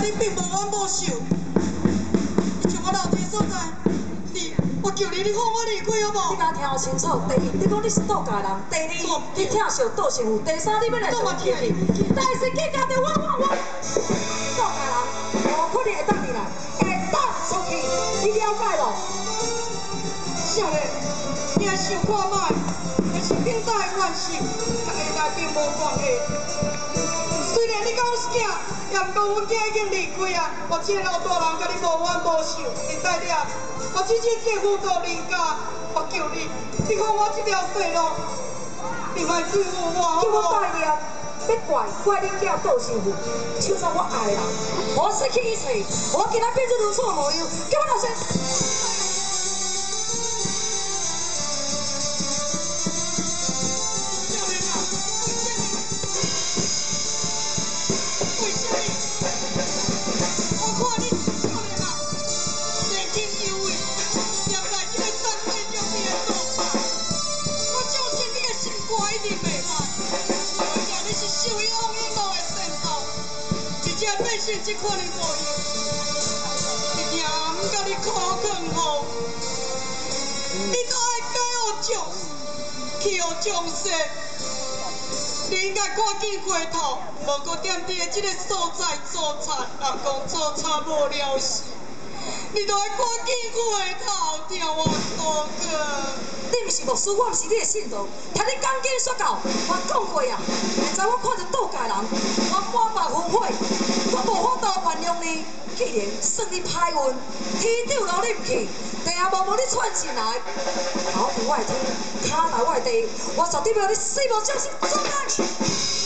你并无冤无仇。你像我老爹所在，我求你，你放我离开好无？ 你甲听好清楚，第一，你讲你是道家人；第二，你疼惜道成父；第三，你要来上天去。但是计较着我，道家人无可能会当你来，会当出去，你了解无？ 少年，你来想看卖，若是顶早的怨气，甲下代并无关系。虽然你讲我是囝，也毋过阮囝已经离开啊，我这个老大人甲你无冤无仇，会代了。我只是这辅导人家，我求你，你看我这条细路，你莫对付我。 叫我代念，要怪恁囝道成父，就算我爱人，我失去一切，我今仔变做如此模样，叫我老先。 变成这款的模样，一定唔甲你苦劝好，你都爱改学将，去学将士，你应该赶紧回头，无搁踮伫的这个所在做贼，人讲做贼无了事，你都爱赶紧回头，听我说个。 你毋是牧师，我毋是你的信徒，听你讲经说教，我讲过啊。现在我看着道家人，我满目焚火，我无法度原谅你。既然算你歹运，天长留你唔去，地下默默你窜进来，头伫我的天，骹在我的地，我绝对要你死无葬身，做哪？